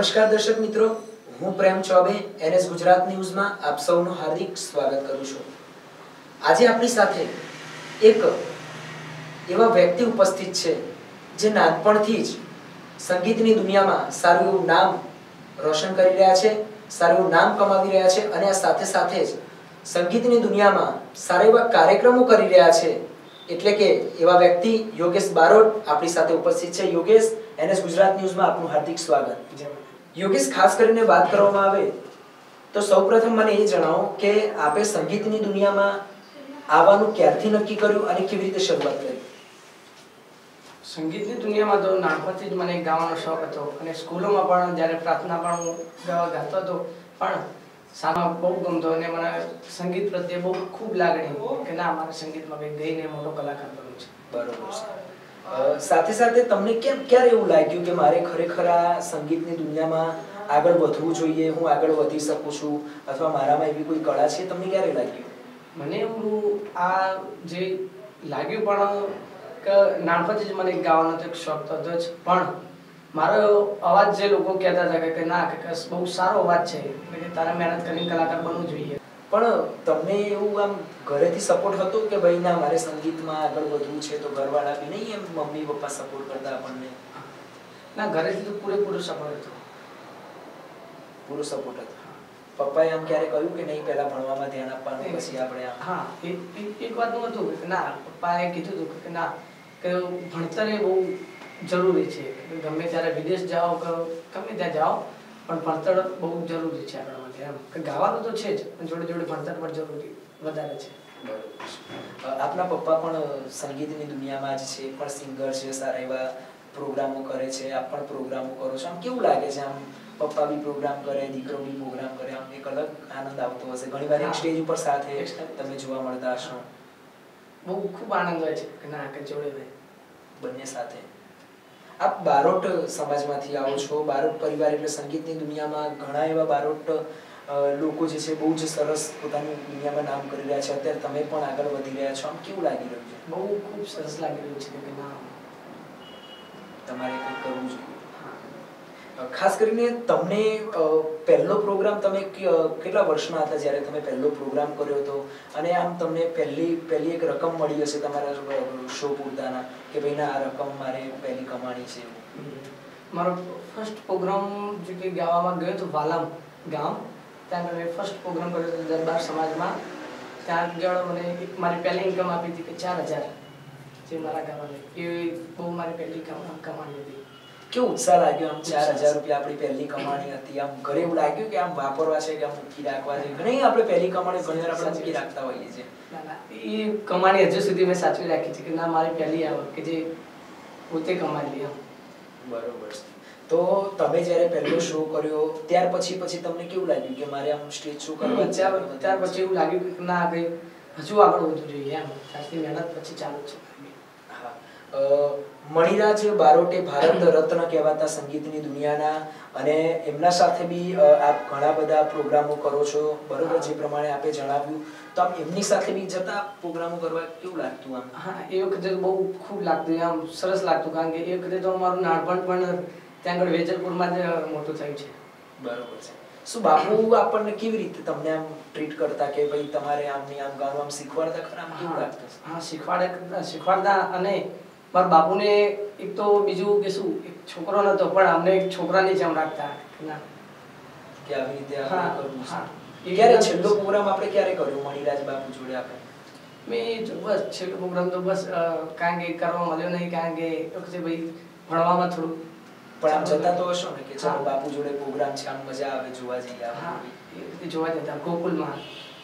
નમસ્કાર દર્શક મિત્રો, હું પ્રેમ ચૌબે એનએસ ગુજરાત ન્યૂઝમાં આપ સૌનું હાર્દિક સ્વાગત કરું છું। આજે આપણી સાથે એક એવા વ્યક્તિ ઉપસ્થિત છે જે નાનપણથી જ સંગીતની દુનિયામાં સારું એવું નામ રોશન કરી રહ્યા છે, સારું એવું નામ કમાવી રહ્યા છે અને આ સાથે સાથે જ સંગીતની દુનિયામાં સારા એવા કાર્યક્રમો કરી રહ્યા છે। એટલે કે એવા વ્યક્તિ યોગેશ બારોટ આપણી સાથે ઉપસ્થિત છે। યોગેશ, એનએસ ગુજરાત ન્યૂઝમાં આપનું હાર્દિક સ્વાગત। યોગેશ, ખાસ કરીને વાત કરવામાં આવે તો સૌપ્રથમ મને એ જણાવો કે આપે સંગીતની દુનિયામાં આવવાનું ક્યારથી નક્કી કર્યું અને કેવી રીતે શરૂઆત કરી? સંગીતની દુનિયામાં તો નાનપણથી જ મને ગાવાનો શોખ હતો અને સ્કૂલોમાં પણ જ્યારે પ્રાર્થના પણ હું ગાતો હતો, પણ શાળામાં બહુ ગમતો અને મને સંગીત પ્રત્યે બહુ ખૂબ લાગણી કે ના, મારે સંગીતમાં કંઈક ગઈને મોટો કલાકાર બનવું છે। બરોબર છે। સાથે સાથે તમને ક્યારે એવું લાગ્યું કે મારે ખરેખર આ સંગીતની દુનિયામાં આગળ વધવું જોઈએ, હું આગળ વધી શકું છું અથવા મારામાં એવી કોઈ કળા છે? તમને ક્યારે લાગ્યું? મને એવું આ જે લાગ્યું પણ કે નાનપણથી જ મને ગાવાનો તો એક શોખ તો હતો જ, પણ મારો અવાજ જે લોકો કહેતા હતા કે ના, કે બહુ સારો અવાજ છે, એટલે કે તારે મહેનત કરીને કલાકાર બનવું જોઈએ। પણ તમને એવું આમ ઘરેથી સપોર્ટ હતો કે ભાઈ ના, મારે સંગીતમાં આગળ વધવું છે? તો ઘરવાળા બી નહીં, એમ મમ્મી પપ્પા સપોર્ટ કરતા આપણને? ના, ઘરેથી તો પૂરેપૂરો સપોર્ટ હતો। પૂરો સપોર્ટ હતો? પપ્પાએ આમ ક્યારે કહ્યું કે નહીં, પહેલા ભણવામાં ધ્યાન આપવાનું, પછી આપણે આમ? હા, એક વાતનું હતું કે ના, પપ્પાએ કીધું હતું કે ના, કે ભણતર એ બહુ જરૂરી છે। ગમે ત્યારે વિદેશ જાઓ કે ગમે ત્યાં જાઓ, પણ ભણતર બહુ જરૂરી છે આપણા માટે। એમ કે ગાવાનું તો છે જ, પણ જોડે જોડે ભણતર પણ જરૂરી વધારે છે। બરોબર। આપના પપ્પા પણ સંગીતની દુનિયામાં જ છે, પણ સિંગર છે, સારા એવા પ્રોગ્રામો કરે છે, આપ પણ પ્રોગ્રામો કરો છો, આમ કેવું લાગે છે? આમ પપ્પા બી પ્રોગ્રામ કરે, દીકરો બી પ્રોગ્રામ કરે, આમ એક અલગ આનંદ આવતો હશે? ઘણી વાર એક સ્ટેજ ઉપર સાથે તમે જોવા મળતા હશો? બહુ ખૂબ આનંદ હોય છે કે ના, કે જોડે હોય બંને સાથે। આપ બારોટ સમાજમાંથી આવો છો, બારોટ પરિવાર એટલે સંગીતની દુનિયામાં ઘણા એવા બારોટ લોકો જે છે બહુ જ સરસ પોતાની દુનિયામાં નામ કરી રહ્યા છે। અત્યારે તમે પણ આગળ વધી રહ્યા છો, આમ કેવું લાગી રહ્યું છે? બહુ ખૂબ સરસ લાગી રહ્યું છે કે ના, તમારે કંઈક કરવું જોઈએ। ખાસ કરીને તમને પહેલો પ્રોગ્રામ તમે કેટલા વર્ષના હતા જ્યારે તમે પહેલો પ્રોગ્રામ કર્યો હતો? અને આમ તમને પહેલી એક રકમ મળી હશે તમારા શો પૂરતાના કે ભાઈ ના, આ રકમ મારે પહેલી કમાણી છે? મારો ફર્સ્ટ પ્રોગ્રામ જે કે ગાવામાં ગયો હતો વાલમ ગામ, ત્યાં મેં ફર્સ્ટ પ્રોગ્રામ કર્યો હતો દરબાર સમાજમાં। ત્યાં આગળ મને મારી પહેલી ઇન્કમ આપી હતી કે 4000, જે મારા ગાવાની, એ બહુ મારી પહેલી કમાણી હતી। કેવું ઉત્સાહ લાગ્યો? આમ 4000 રૂપિયા આપણી પહેલી કમાણી હતી, આમ ઘરે એવું લાગ્યું કે આમ વાપરવા છે કે આમ મૂકી રાખવા છે? ઘણી આપણે પહેલી કમાણી ઘણી વાર આપણે મૂકી રાખતા હોઈએ છીએ। ના ના, એ કમાણી હજુ સુધી મેં સાચવી રાખી છે કે ના, મારી પહેલી આવક કે જે પોતે કમાઈ લી। બરોબર છે। તો તમે જ્યારે પહેલો શો કર્યો ત્યાર પછી તમને કેવું લાગ્યું કે મારે આમ સ્ટેજ શો કરવા? ત્યાર પછી એવું લાગ્યું કે ના, કે હજુ આગળ વધવું જોઈએ એમ, ત્યારથી મહેનત પછી ચાલુ છે। હા, મણિરાજ બારોટે ભારત રત્ન કહેવાતા સંગીતની દુનિયાના, અને એમના સાથે બી આપ ઘણા બધા પ્રોગ્રામો કરો છો, બરોબર? જે પ્રમાણે આપે જણાવ્યું, તો આમ એમની સાથે બી જતા પ્રોગ્રામો કરવા કેવું લાગતું આમ? હા, એ વખતે બહુ ખૂબ લાગતું, આમ સરસ લાગતું, કારણ કે એ વખતે તો અમારું નાનપણ પણ ત્યાં આગળ વેજલપુરમાં જ મોટું થયું છે। બરોબર છે। શું બાપુ આપણને કેવી રીતે તમને આમ ટ્રીટ કરતા કે ભાઈ તમારે આમની આમ ગાવાનું આમ શીખવાડતા ખરા? આમ કેવું લાગતું? હા, શીખવાડતા અને મારા બાપુને એક તો બીજું કે શું, એક છોકરો નતો પણ અમને એક છોકરાની જેમ રાખતા કે આવી રીતે આપણે કરવું છે। હા, ક્યારે છેલ્લો પ્રોગ્રામ આપણે ક્યારે કર્યો મણિરાજ બાપુ જોડે આપણે? મેં બસ છેલ્લો પ્રોગ્રામ તો બસ કારણ કે કરવા મળ્યો નહીં, કારણ કે વખતે ભાઈ ભણવામાં થોડું, પણ આમ જતા તો હશો ને કે ચાલો બાપુ જોડે પ્રોગ્રામ છે, આમ મજા આવે, જોવા જઈએ? હા, એ વખતે જોવા જતા ગોકુલમાં।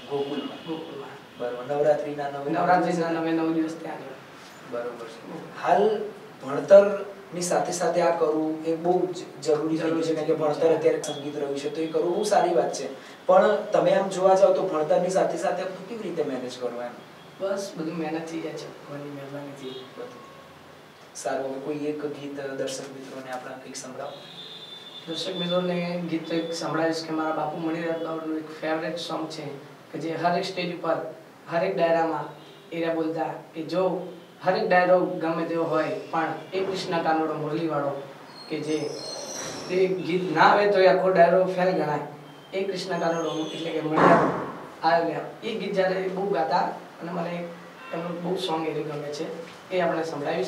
બરોબર। નવરાત્રીના 9 દિવસ ત્યાં। બરોબર છે। હાલ ભણતરની સાથે સાથે આ કરવું એ બહુ જરૂરી થઈ ગયું છે, કારણ કે ભણતર અત્યારે સંગીત રહ્યું છે તો એ કરવું બહુ સારી વાત છે, પણ તમે આમ જોવા જાવ તો ભણતરની સાથે સાથે કેવી રીતે મેનેજ કરવા? એમ બસ બધું મહેનત થઈ જાય છે, ભગવાનની મહેરબાનીથી બધું સારું। કોઈ એક ગીત દર્શક મિત્રોને આપણા કંઈક સંભળાવો? દર્શક મિત્રોને ગીત એક સંભળાવીશ કે મારા બાપુ મણિરાજ બારોટનું એક ફેવરેટ સોંગ છે કે જે હરેક સ્ટેજ ઉપર હરેક ડાયરામાં એરા બોલતા કે જો હરેક ડાયરો ગમે તેવો હોય પણ એ કૃષ્ણ કાનોડો મુરલીવાળો, કે જે તે ગીત ના આવે તો આખો ડાયરો ફેલ ગણાય. એ કૃષ્ણ કાનુડો એટલે કે મળ્યા આવ્યા એ ગીત જ્યારે બહુ ગાતા અને મને એમનું બહુ સોંગ એ ગમે છે એ આપણે સંભળાવીશ.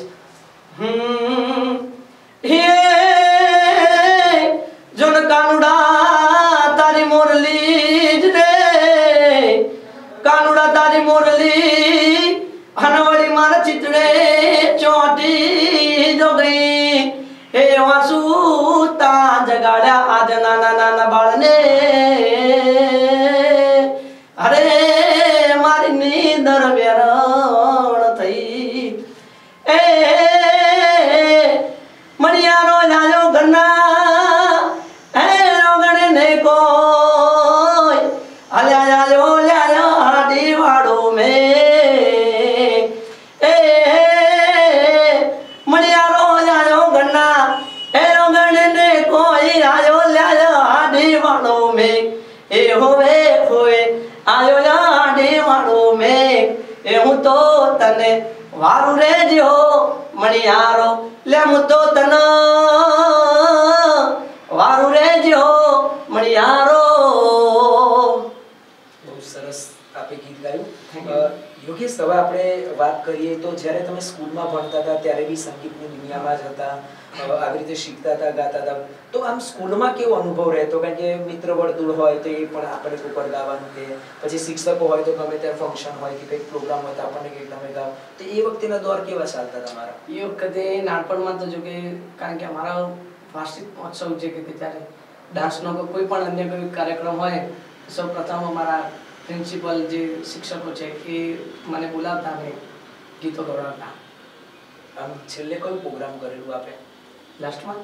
જોન કાનુડા તારી મોરલી જ રે કાનુડા તારી મોરલી હનવળી મારા ચિતડે ચોટી જો ગઈ હે વાસુતા જગાડ્યા આજ નાના નાના બાળને અરે મારી નીંદર વેરણ થઈ એ મણિયારો લાયો ઘરના હે રોગણે ને કોઈ હલ્યા લ્યાયો હાડી વાળો મે એ મણિયારો લાયો ઘરના હે રોગણે ને કોઈ આયો લ્યાયો હાડી વાળો મે એ હોવે હોવે આયો હાડી વાળો મે એ હું તો તને વારું રેજો મણિયારો લે હું તો તને વારું રેજો મણિયારો. બહુ સરસ આપે ગીત ગાયું. યોગેશ, હવે આપણે વાત કરીએ તો જ્યારે તમે સ્કૂલમાં ભણતા હતા ત્યારે બી સંગીતની દુનિયામાં જ હતા, આવી રીતે શીખતા હતા, ગાતા હતા, તો આમ સ્કૂલમાં કેવો અનુભવ રહેતો? કારણ કે મિત્ર વર્તુળ હોય તો એ પણ આપણે ઉપર ગાવાનું કે પછી શિક્ષકો હોય તો ગમે ત્યારે ફંક્શન હોય કે કંઈક પ્રોગ્રામ હોય તો આપણને કંઈક તમે ગાઓ, તો એ વખતેના દોર કેવા ચાલતા તમારા? એ વખતે નાનપણમાં તો જો કે કારણ કે અમારા વાર્ષિક મહોત્સવ છે કે ત્યારે ડાન્સનો કોઈ પણ અન્ય કોઈ કાર્યક્રમ હોય સૌ પ્રથમ અમારા પ્રિન્સિપલ જે શિક્ષકો છે એ મને બોલાવતા અને ગીતો ગવડાવતા. આમ છેલ્લે કોઈ પ્રોગ્રામ કરેલું આપે? લાસ્ટમાં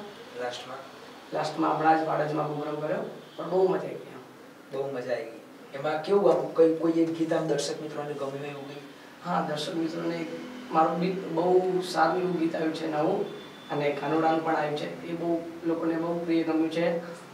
આપણા જ વાડજમાં પ્રોગ્રામ કર્યો પણ બહુ મજા આવી ગઈ. બહુ મજા આવી ગઈ. એમાં કેવું આમ કોઈ એક ગીત આમ દર્શક મિત્રોને ગમ્યું એવું કંઈ? હા, દર્શક મિત્રોને મારું ગીત બહુ સારું એવું ગીત આવ્યું છે નવું અને કાનુડાનું પણ આવ્યું છે એ બહુ લોકોને બહુ પ્રિય ગમ્યું છે.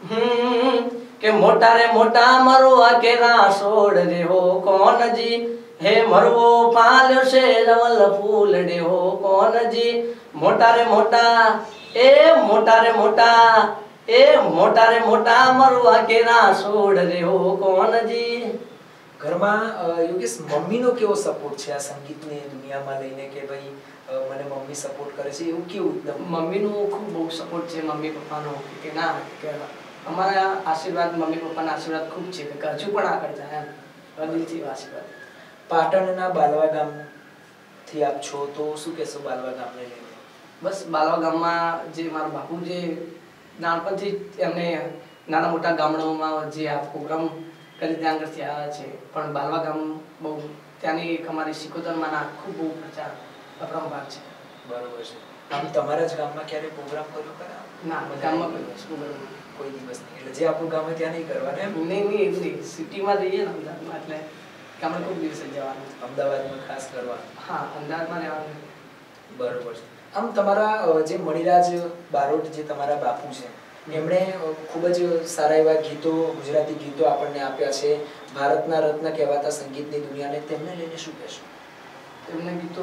કે મોટા રે મોટા મરવા કેરા સોડ રે હો કોનજી હે મરવો પાલ્યો છે રવલ ફૂલ રે હો કોનજી મોટા રે મોટા એ મોટા રે મોટા એ મોટા રે મોટા મરવા કેરા સોડ રે હો કોનજી. ઘરમાં યોગેશ મમ્મીનો કેવો સપોર્ટ છે આ સંગીતની દુનિયામાં લઈને કે ભાઈ મને મમ્મી સપોર્ટ કરે છે એવું કેવું? એકદમ મમ્મીનો ખૂબ બહુ સપોર્ટ છે, મમ્મી પપ્પાનો કે ના કે અમારા આશીર્વાદ મમ્મી પપ્પાના આશીર્વાદ ખૂબ છે કે હજુ પણ આગળ જાય એમ દિલથી આશીર્વાદ. પાટણના બાલવા ગામથી આપ છો તો શું કહેશો બાલવા ગામને લઈને? બસ બાલવા ગામમાં જે મારા બાપુ જે નાનપણથી એમને નાના મોટા ગામડાઓમાં જે આ પ્રોગ્રામ કરી ત્યાં આગળથી આવ્યા છે પણ બાલવા ગામ બહુ ત્યાંની એક અમારી સિકોતરમાંના ખૂબ બહુ પ્રચાર ભાગ છે. બરોબર છે. આમ તમારા જ ગામમાં ક્યારે પ્રોગ્રામ કર્યો ખરા? ના, ગામમાં કોઈ દિવસ નહીં. એટલે જે આપણું ગામ ત્યાં નહીં કરવાનું એમ? નહીં એટલી સિટીમાં રહીએ ને અમદાવાદમાં એટલે ગામડે ખૂબ દિવસે જવાનું. અમદાવાદમાં ખાસ કરવાનું? હા, અમદાવાદમાં રહેવાનું. બરોબર છે. આમ તમારા જે મણિરાજ બારોટ જે તમારા બાપુ છે એમણે ખૂબ જ સારા એવા ગીતો, ગુજરાતી ગીતો આપણને આપ્યા છે, ભારતના રત્ન કહેવાતા સંગીતની દુનિયાને, તેમને લઈને શું કહેશો? એમને ગીતો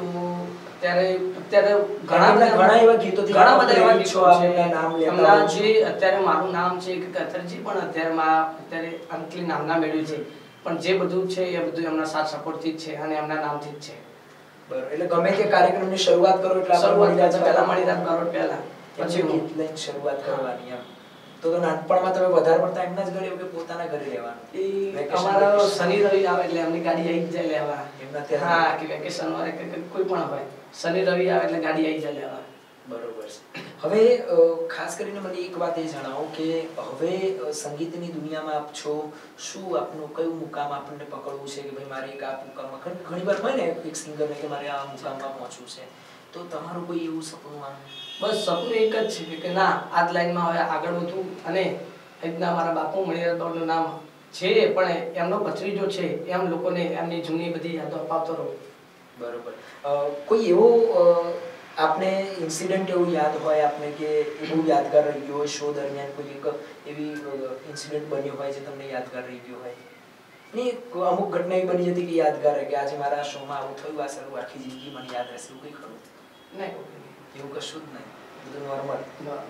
અત્યારે ઘણા એવા ગીતોથી ઘણા બધા એવા ગીતો છે. નામ એમના જે અત્યારે મારું નામ છે કે કથરજી પણ અત્યારે અંકલી નામના મેળવ્યું છે પણ જે બધું છે એ બધું એમના સાથ સપોર્ટથી જ છે અને એમના નામથી જ છે. બરોબર. એટલે ગમે તે કાર્યક્રમની શરૂઆત કરો એટલે પહેલા મણિરાજ બારોટ પહેલા પછી ગીત લઈને શરૂઆત કરવાની એમ. તો નાનપણમાં તમે વધારે પડતા એમના જ ઘરે કે પોતાના ઘરે રહેવાનું? એ અમારો શનિ રવિ આવે એટલે એમની ગાડી આવી જાય લેવા એમના ત્યાં. હા, કે વેકેશન હોય કે કોઈ પણ હોય શનિ રવિ આવે એટલે ગાડી આવી જાય લેવા. બરોબર છે. હવે ખાસ કરીને મને એક વાત એ જણાવો કે હવે સંગીતની દુનિયામાં આપ છો, શું આપનું કયું મુકામ આપણને પકડવું છે કે ભાઈ મારે એક આ મુકામમાં, ઘણી વાર હોય ને એક સિંગરને કે મારે આ મુકામમાં પહોંચવું છે, તો તમારું કોઈ એવું સપનું આવે? બસ સપનું એક જ છે કે ના આ જ લાઈનમાં હવે આગળ વધવું અને રીતના મારા બાપુ મણિરાજ બારોટનું નામ છે પણ એમનો ભત્રીજો છે એમ લોકોને એમની જૂની બધી યાદો અપાવતો રહું. બરોબર. કોઈ એવો આપને ઇન્સિડન્ટ એવું યાદ હોય આપને કે એ બહુ યાદગાર રહી ગયો હોય શો દરમિયાન, કોઈ એક એવી ઇન્સિડન્ટ બન્યો હોય જે તમને યાદગાર રહી ગયો હોય? ને અમુક ઘટના એવી બની જતી કે યાદગાર રહે કે આજે મારા શોમાં આવું થયું, આ સારું આખી જિંદગી મને યાદ રહેશે, એવું કંઈ ખરું? નહીં, એવું કશું જ નહીં, બધું નોર્મલ.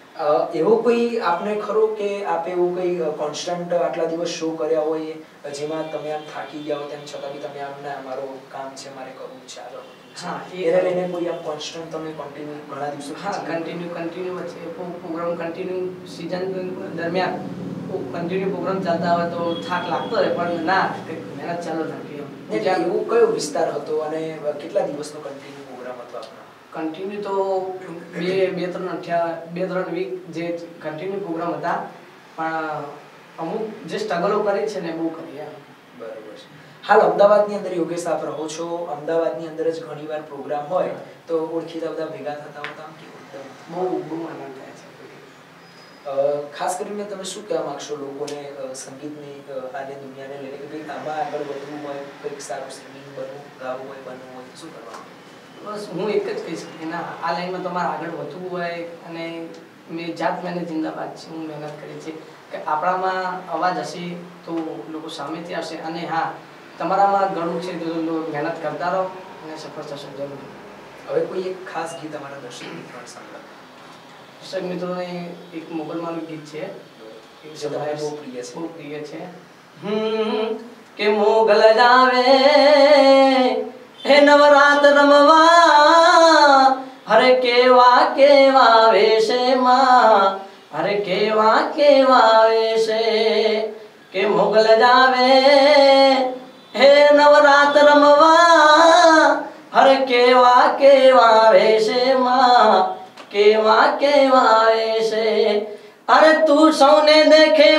એવો કોઈ આપને ખરો કે આપે એવું કોઈ કોન્સ્ટન્ટ આટલા દિવસ શો કર્યા હોય જેમાં તમે આમ થાકી ગયા હો તેમ છતાં બી તમે આમ ના મારું કામ છે મારે કરવું છે આગળ હા એને લઈને કોઈ આમ કોન્સ્ટન્ટ તમે કન્ટિન્યુ ઘણા દિવસો કન્ટિન્યુ છે પ્રોગ્રામ કન્ટિન્યુ સીઝન દરમિયાન કન્ટિન્યુ પ્રોગ્રામ ચાલતા હોય તો થાક લાગતો હોય પણ ના મહેનત ચાલુ રાખી એટલે એવું કયો વિસ્તાર હતો અને કેટલા દિવસનો કન્ટિન્યુ પ્રોગ્રામ હતો આપણો કન્ટિન્યુ તો બે ત્રણ વીક જે કન્ટિન્યુ પ્રોગ્રામ હતા પણ અમુક જે સ્ટ્રગલો કરી છે ને બહુ કરી બરોબર છે હાલ અમદાવાદની અંદર યોગેશ આપ રહો છો અમદાવાદની અંદર જ ઘણીવાર પ્રોગ્રામ હોય તો ઓળખીતા બધા ભેગા થતા હોય તો આમ કેવું બહુ આનંદ થાય છે ખાસ કરીને તમે શું કહેવા માંગશો લોકોને સંગીતની આને દુનિયાને લઈને કે ભાઈ આમાં આગળ વધવું હોય કંઈક સારું સિંગિંગ બનવું ગાવું હોય બનવું હોય શું કરવાનું બસ હું એક જ કહીશ કે ના આ લાઈનમાં તમારે આગળ વધવું હોય અને મેં જાત મહેનત જિંદાબાદ છે હું મહેનત કરી છે કે આપણામાં અવાજ હશે તો લોકો સામેથી આવશે અને હા તમારામાં ઘણું છે તો મહેનત કરતા રહો અને સફળ થશો જરૂર હવે કોઈ એક ખાસ ગીત અમારા દર્શક મિત્રોને સાંભળો દર્શક મિત્રોને એક મોગલમાનું ગીત છે જે તમને બહુ પ્રિય છે કે મોગલ જાવે હે નવરાત રમવા હરે કેવા કેવા વેશે માં હરે કેવા કેવા વેશે કે મોગલ જાવે હે નવરાત રમવા હરે કેવા કેવા વેશે માં કેવા કેવા વેશે અરે તું સૌને દેખે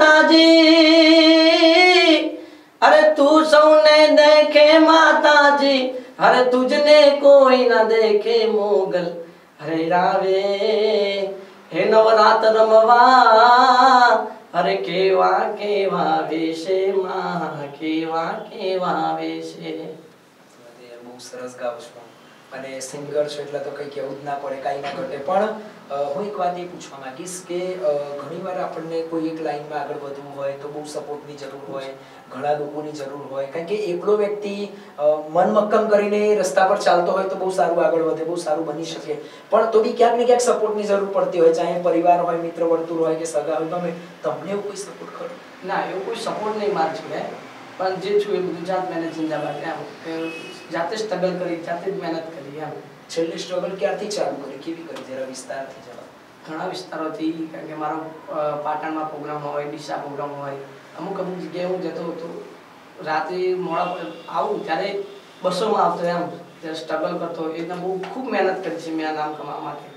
માતાજી अरे तू सौने देखे माताजी अरे तुझने कोई ना देखे मोगल अरे रावे हे नवरात रमवा अरे केवा केवा वेशे માં કેવા કેવા વેશે બહુ સરસ ગાવ છો અને સિંગર છો એટલે તો કઈ કેવું જ ના પડે કાઈ ના ઘટે પણ હું એક વાત એ પૂછવા માંગીશ કે ઘણીવાર આપણને કોઈ એક લાઈનમાં આગળ વધવું હોય તો બહુ સપોર્ટની જરૂર હોય ઘણા લોકોની જરૂર હોય કારણ કે એકલો વ્યક્તિ મન મક્કમ કરીને રસ્તા પર ચાલતો હોય તો બહુ સારું આગળ વધે બહુ સારું બની શકે પણ તો બી ક્યાંક ને ક્યાંક સપોર્ટની જરૂર પડતી હોય ચાહે પરિવાર હોય મિત્ર વર્તુળ હોય કે સગા હોય ગમે તમને એવું કોઈ સપોર્ટ ખરો ના એવું કોઈ સપોર્ટ નહીં માર છે પણ જે છું એ બધું જાત મહેનત જિંદાબાદ એમ જાતે સ્ટ્રગલ કરી જાતે જ મહેનત કરી એમ છેલ્લે સ્ટ્રગલ ક્યારથી ચાલુ કરી કેવી કરી જરા વિસ્તારથી જણાવો ઘણા વિસ્તારોથી કારણ કે મારો પાટણમાં પ્રોગ્રામ હોય ડીસા પ્રોગ્રામ હોય અમુક જગ્યાએ હું જતો હતો રાત્રે મોડા આવું ત્યારે બસોમાં આવતો એમ ત્યારે સ્ટ્રગલ કરતો એટલે બહુ ખૂબ મહેનત કરી છે મેં આ નામ કમાવા માટે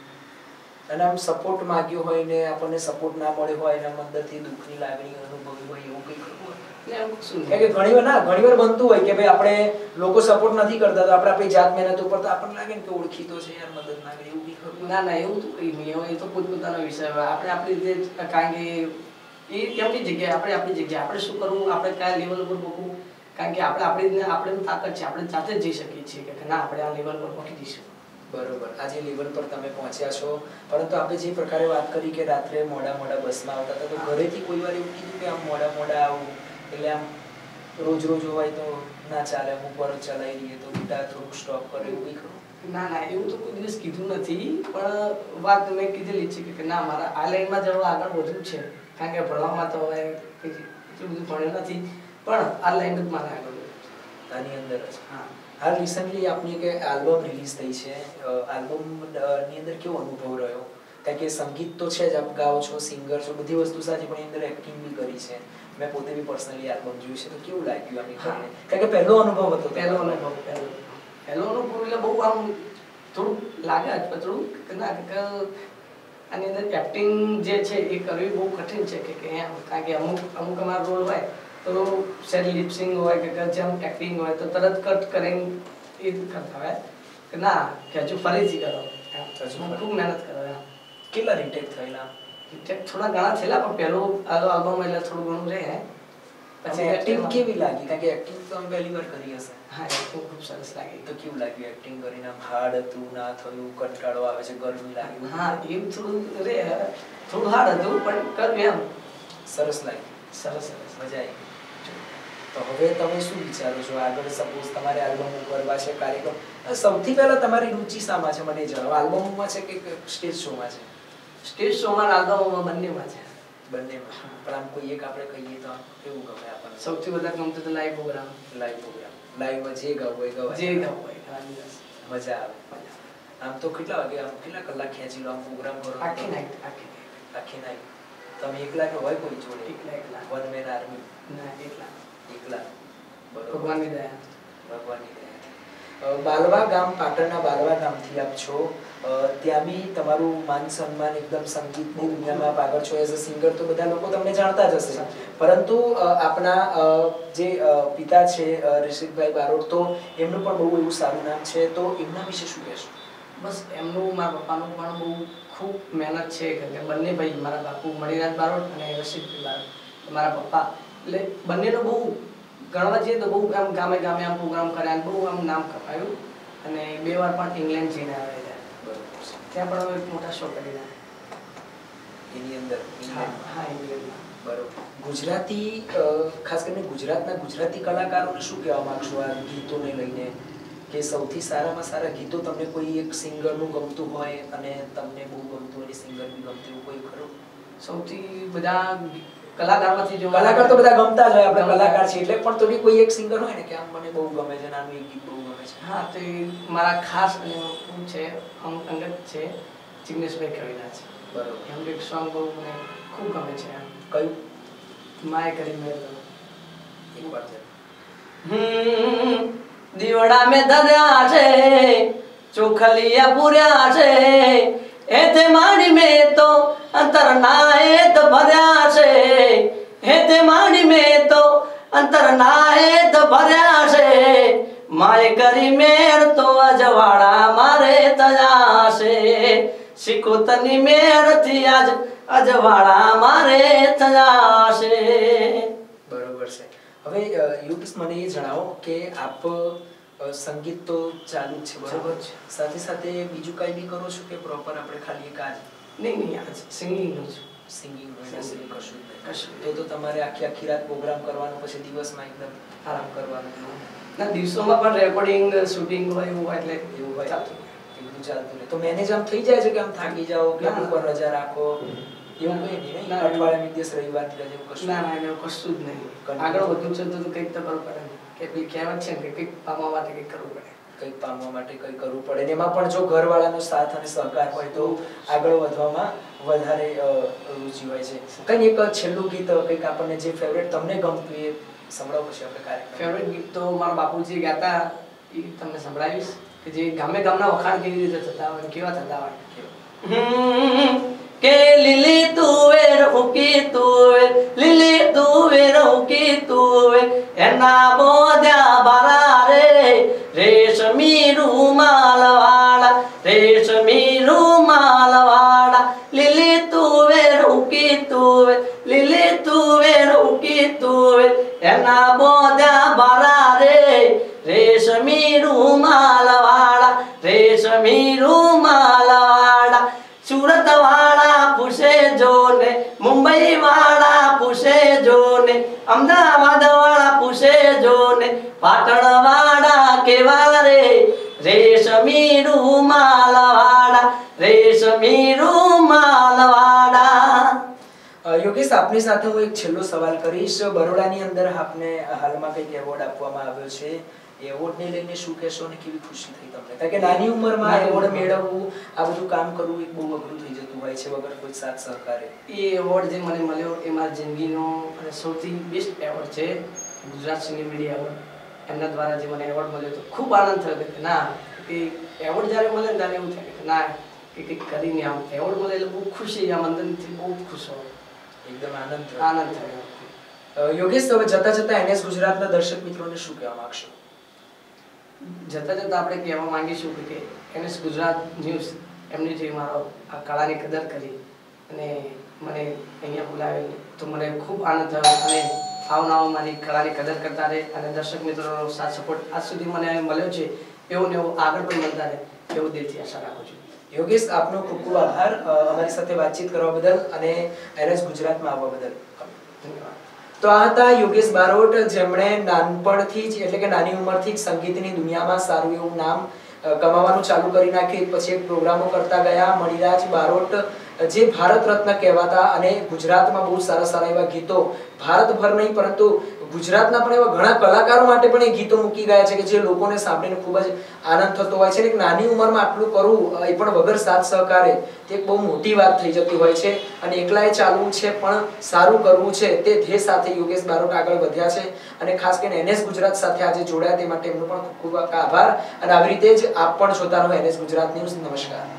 અને આમ સપોર્ટ માંગ્યો હોય ને આપણને સપોર્ટ ના મળ્યો હોય એના અંદરથી દુઃખની લાગણી અનુભવી હોય એવું કંઈ ખરું હોય કે ઘણીવાર બનતું હોય કે ભાઈ આપણે લોકો સપોર્ટ નથી કરતા તો આપણે આપણી જાત મહેનત ઉપર તો આપણને લાગે ને કે ઓળખીતો છે યાર મદદ માંગે એવું બી ખરું ના એવું તો કંઈ નહીં એ તો પોતપોતાનો વિષય હોય આપણે આપણી રીતે કારણ કે એ એમની જગ્યાએ આપણી જગ્યાએ આપણે શું કરવું આપણે કયા લેવલ ઉપર પહોંચવું કારણ કે આપણે તાકાત છે આપણે જાતે જ જઈ શકીએ છીએ કે ના આપણે આ લેવલ પર પહોંચી જઈશું બરોબર આજે લેવલ પર તમે પહોંચ્યા છો પરંતુ આપણે જે પ્રકારે વાત કરી કે રાત્રે મોડા બસમાં આવતા હતા તો ઘરેથી કોઈ વાર એવું કીધું કે આમ મોડા આવું એટલે આમ રોજ હોય તો ના ચાલે અમુક વાર ચલાવી લઈએ તો બેટા થોડુંક સ્ટોપ કરે એવું કંઈ ખરું ના એવું તો કોઈ દિવસ કીધું નથી પણ વાત મેં કીધેલી છે કે ના મારા આ લાઈનમાં જવા આગળ વધવું છે કારણ કે ભણવામાં તો હવે એટલું બધું ભણ્યું નથી પણ આ લાઈન જ મારે આગળ આની અંદર જ હા હાલ રિસન્ટલી આપની એક આલ્બમ રિલીઝ થઈ છે આલ્બમની અંદર કેવો અનુભવ રહ્યો કારણ કે સંગીત તો છે જ આપ ગાઓ છો સિંગર છો બધી વસ્તુ સાચી પણ એની અંદર એક્ટિંગ બી કરી છે મેં પોતે બી પર્સનલી આલ્બમ જોયું છે તો કેવું લાગ્યું આની કરીને કારણ કે પહેલો અનુભવ હતો પહેલો અનુભવ એટલે બહુ આમ થોડું લાગે જ પણ થોડું ના આની અંદર એક્ટિંગ જે છે એ કરવી બહુ કઠિન છે કે કારણ કે અમુક અમારો રોલ હોય તો સેડ લિપસિંગ હોય કે જેમ એક્ટિંગ હોય તો તરત કટ કરીને એ કરતા હોય કે ના કે હજુ ફરીથી કરો ખૂબ મહેનત કરો કેટલા રીટેક થયેલા થોડા ઘણા થયેલા પણ પહેલું આલ્બમ એટલે થોડું ઘણું રહે પછી એક્ટિંગ કેવી લાગી કારણ કે એક્ટિંગ તો અમે પહેલી વાર કરી હશે હા એક્ટિંગ ખૂબ સરસ લાગી તો કેવું લાગ્યું એક્ટિંગ કરીને આમ હાર્ડ હતું ના થયું કંટાળો આવે છે ગરમી લાગી હા એવું થોડું હાર્ડ હતું પણ કર્યું એમ સરસ લાગ્યું સરસ મજા આવી તો હવે તમે શું વિચારો છો આગળ સપોઝ તમારે આલ્બમ કરવા છે કાર્યક્રમ સૌથી પહેલા તમારી રુચિ શામાં છે મને જણાવો આલ્બમમાં છે કે સ્ટેજ શોમાં છે સ્ટેજ શોમાં રાગાઓમાં બંનેમાં છે. બંનેમાં. પણ આમ કોઈ એક આપણે કહીએ તો કેવું ગમે આપણને? સૌથી વધારે ગમતું તો લાઈવ પ્રોગ્રામ. લાઈવમાં જે ગાવું હોય ગવાય. જે ગાવું હોય મજા આવે. આમ તો કેટલા વાગે આમ કેટલા કલાક ખેંચી લો આમ પ્રોગ્રામ કરો? આખી નાઈટ. તમે એકલા કે હોય કોઈ જોડે? એકલા. One man army? ના, એકલા. બરોબર. ભગવાનની દયા. બાલવા ગામ, પાટણના બાલવા ગામથી આપ છો. ત્યાં બી તમારું માન સન્માન એકદમ સંગીતની દુનિયામાં આપ આગળ છો. એઝ અ સિંગર તો બધા લોકો તમને જાણતા જ હશે, પરંતુ આપના જે પિતા છે ઋષિકભાઈ બારોટ, તો એમનું પણ બહુ એવું સારું નામ છે, તો એમના વિશે શું કહેશો? બસ એમનું, મારા પપ્પાનું પણ બહુ ખૂબ મહેનત છે, કારણ કે બંને ભાઈ, મારા બાપુ મણિરાજ બારોટ અને ઋષિકભાઈ બારોટ, મારા પપ્પા, એટલે બંનેનો બહુ ગણવા જઈએ તો બહુ આમ ગામે ગામે આમ પ્રોગ્રામ કર્યા, બહુ આમ નામ કમાયું, અને 2 વાર પણ ઇંગ્લેન્ડ જઈને આવેલા. ત્યાં પણ એક મોટા શો કરેલા એની અંદર. હા, ઇંગ્લેન્ડમાં. બરોબર. ગુજરાતી, ખાસ કરીને ગુજરાતી કલાકારોને શું કહેવા માંગશો આ ગીતોને લઈને, કે સૌથી સારામાં સારા ગીતો તમને કોઈ એક સિંગરનું ગમતું હોય અને તમને બહુ ગમતું હોય સિંગર બી ગમતું એવું કોઈ ખરું? સૌથી બધા કલાકારમાંથી જો કલાકાર તો બધા ગમતા જ હોય, આપણે કલાકાર છીએ એટલે, પણ તો બી કોઈ એક સિંગર હોય ને કે આમ મને બહુ ગમે છે, નાનું એક ગીત બહુ ગમે છે? હા, તો મારા ખાસ અને છે અંગત છે જિગ્નેશભાઈ કવિના છે. બરોબર. એમનું એક સોંગ બહુ મને ખૂબ ગમે છે. કયું? માય કરી મેં તો એક વાર છે. દીવડા મે ધર્યા છે, ચોખલિયા પૂર્યા છે, એતે માડી મે તો અંતર નાયત ભર્યા છે, એતે માડી મે તો અંતર નાયત ભર્યા છે, માય કરી મેર તો અજવાડા મારે તયા છે, સિકોતની મેર થી આજ અજવાડા મારે તયા છે. બરોબર છે. હવે યોગેશ, મને એ જણાવો કે આપ સંગીત તો ચાલુ જ છે, બરોબર છે, સાથે સાથે બીજું કઈ બી કરો છો કે પ્રોપર આપણે ખાલી એક આજ? નહીં, આજ સિંગિંગનું છે. સિંગિંગ કશું તો તમારે આખી રાત પ્રોગ્રામ કરવાનો, પછી દિવસમાં એકદમ આરામ કરવાનું? ના, દિવસોમાં પણ રેકોર્ડિંગ શૂટિંગ હોય એવું હોય, એટલે એવું હોય ચાલતું રહે. તો મેનેજ આમ થઈ જાય છે કે આમ થાકી જાઓ કે ઉપર રજા રાખો એવું કઈ નહીં? અઠવાડિયામાં 1 દિવસ રવિવારની રજા એવું કશું? ના, એવું કશું જ નહીં. આગળ વધુ છે તો કંઈક તો કરવું પડે, કે પેલી કહેવત છે ને કે કંઈક પામવા માટે કંઈક કરવું પડે. કંઈક પામવા માટે કંઈક કરવું પડે, ને એમાં પણ જો ઘરવાળાનો સાથ અને સહકાર હોય તો આગળ વધવામાં વધારે રુચિ હોય છે. કંઈ એક છેલ્લું ગીત કંઈક આપણને જે ફેવરેટ તમને ગમતું એ સંભળાવો, પછી આપણે કાર્યક્રમ. ફેવરેટ ગીત તો મારા બાપુજી ગાતા, એ તમને સંભળાવીશ, કે જે ગામના વખાણ કેવી રીતે થતા હોય, કેવા થતા હોય. કે લીલી તુવેર ઉકી તુવેર, લીલી તુવેર ઉકી તુવેર, એના બોદ્યા બારા રે, રેશમી રૂમાલ વાળા, રેશમી રૂમાલ વાળા, લીલી તુવેર ઉકી તુવેર, લીલી તુવેર ઉકી તુવેર, એના બોદ્યા બારા રે, રેશમી રૂમાલ વાળા, રેશમી રૂમાલ વાળા. સુરત વાળા પૂછે જોને, મુંબઈ વાળા પૂછે જોને, અમદાવાદ વાળા પૂછે જોને, પાટણ વાળા કેવા રે, રેશમી રૂમાલ વાળા, રેશમી રૂમાલ વાળા. યોગેશ, આપની સાથે હું એક છેલ્લો સવાલ કરીશ. બરોડાની અંદર આપને હાલમાં કંઈક એવોર્ડ આપવામાં આવ્યો છે, એ એવોર્ડને લઈને શું કહેશો અને કેવી ખુશી થઈ તમને? કારણ કે નાની ઉંમરમાં એવોર્ડ મેળવવું, આ બધું કામ કરવું એક બહુ અઘરું થઈ જતું હોય છે વગર કોઈ સાથ સહકારે. એ એવોર્ડ જે મને મળ્યો એ મારી જિંદગીનો સૌથી બેસ્ટ એવોર્ડ છે, ગુજરાત સિને મીડિયા એવોર્ડ. એમના દ્વારા જે મને એવોર્ડ મળ્યો તો ખૂબ આનંદ થયો કે ના, એ એવોર્ડ જ્યારે મળે ને ત્યારે એવું થાય કે ના, કે કંઈક કરીને આમ એવોર્ડ મળે એટલે બહુ ખુશી, આમ અંદરથી બહુ ખુશ હોય, એકદમ આનંદ થયો. યોગેશ, હવે જતા એનએસ ગુજરાતના દર્શક મિત્રોને શું કહેવા માંગશો? જતા આપણે કહેવા માંગીશું કે એનએસ ગુજરાત ન્યૂઝ એમની જે મારો આ કળાની કદર કરી અને મને અહીંયા બોલાવેલ, તો મને ખૂબ આનંદ થયો, અને આવનારો મારી કળાની કદર કરતા રહે અને દર્શક મિત્રોનો સાથ સપોર્ટ આજ સુધી મને મળ્યો છે એવો ને એવો આગળ પણ મળતા રહે એવું દિલથી આશા રાખું છું. યોગેશ, આપનો ખૂબ ખૂબ આભાર અમારી સાથે વાતચીત કરવા બદલ અને એનએસ ગુજરાતમાં આવવા બદલ. ધન્યવાદ. તો આ હતા યોગેશ બારોટ, જેમણે નાનપણથી જ એટલે કે નાની ઉંમરથી જ સંગીતની દુનિયામાં સારું એવું નામ કમાવાનું ચાલુ કરી નાખ્યું. પછી એક પ્રોગ્રામો કરતા ગયા. મણિરાજ બારોટ જે ભારત રત્ન કહેવાતા અને ગુજરાતમાં બહુ સારા સારા એવા ગીતો ભારતભર નહીં પરંતુ ગુજરાતના પણ એવા ઘણા કલાકારો માટે પણ એ ગીતો મૂકી ગયા છે કે જે લોકોને સાંભળીને ખૂબ જ આનંદ થતો હોય છે અને એક નાની ઉંમરમાં આટલું કરવું એ પણ વગર સાથ સહકારે તે એક બહુ મોટી વાત થઈ જતી હોય છે અને એકલાએ ચાલવું છે પણ સારું કરવું છે તે ધ્યેય સાથે યોગેશ બારોટ આગળ વધ્યા છે અને ખાસ કરીને એનએસ ગુજરાત સાથે આજે જોડાયા તે માટે એમનો પણ ખૂબ ખૂબ આભાર અને આવી રીતે જ આપ પણ જોતા રહો એનએસ ગુજરાત ન્યૂઝ. નમસ્કાર.